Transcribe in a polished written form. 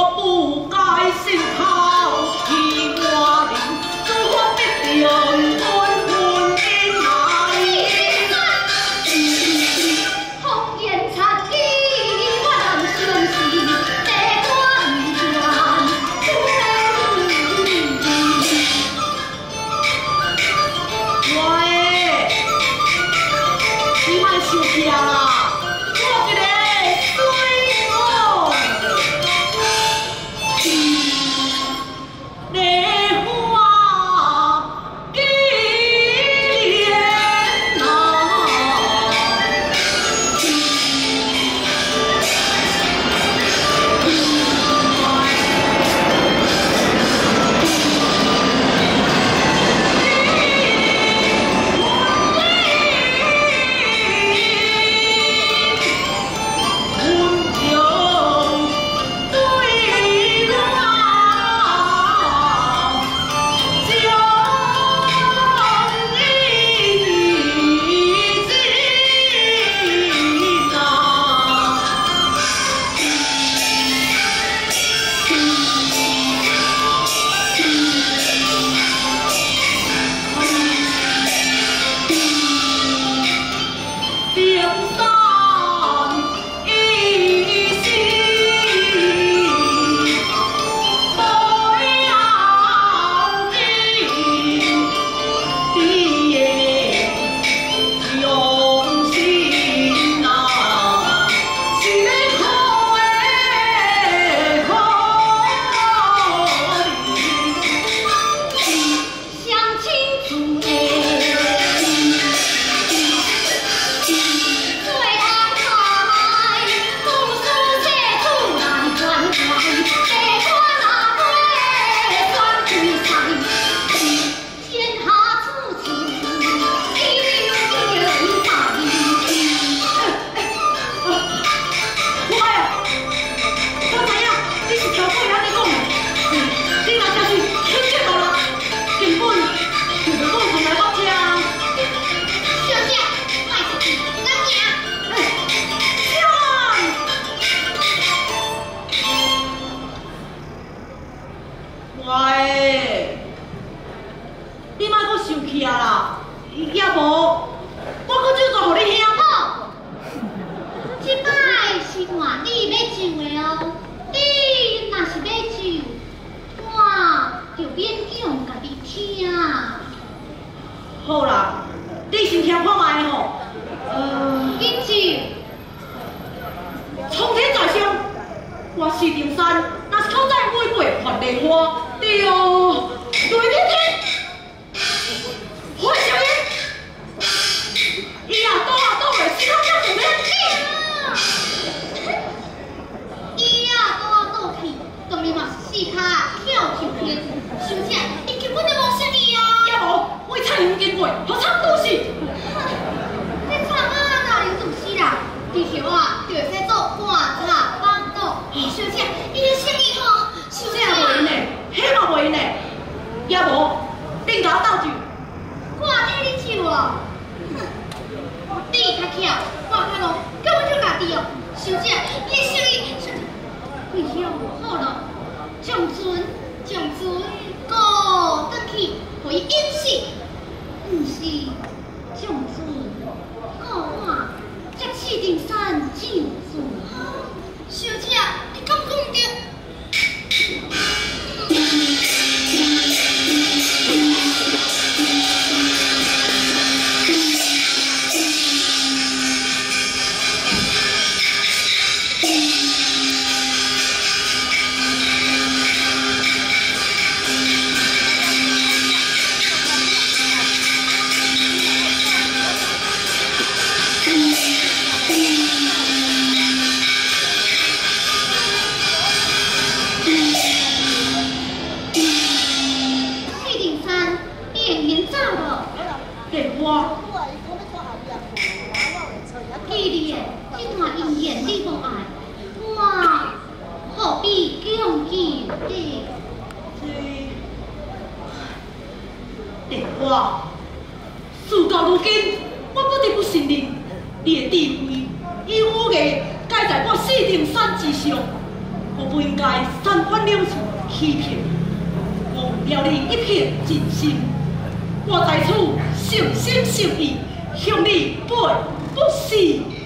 不该心头气我灵，做必定分婚姻来。 红颜插旗，我能相信，地官权出喂，你莫生气啊！我一个水母，梨花纪念啊！喂，你莫阁生气啊啦！也无，我阁照做互你兄。 好，即摆是换你要上的哦。你若是要上，我就勉强家己听。 好啦，你先听看卖吼。 紧上。 苍天在上，我四定山，若是口在玫瑰换莲花，对哦，雷天天，花小爷，伊啊倒来，时空跳上面。 伊啊倒去，当然嘛是四脚跳上天。小姐，你根本就无啥物啊！ 也无，为菜园经过，好惨都是。 这惨啊，哪能做死啦？地球啊，就会使做观察帮倒。小姐，你的啥物吼？小姐， 这也袂用呢，迄嘛袂用呢。也无，恁甲我斗住。 我替你唱哦。哼，你较巧，我较戆，根本就家己哦。小姐，你的啥物？为了好了，将船过转去，互伊掩饰。毋是将船过换，这四顶山上船。小姐，你敢讲对？ 我事到如今，我不得不承认，你的智慧与武艺，皆在我四顶山之上。 我不应该三番两次欺骗，我了你一片真心。我在此诚心诚意向你赔不是。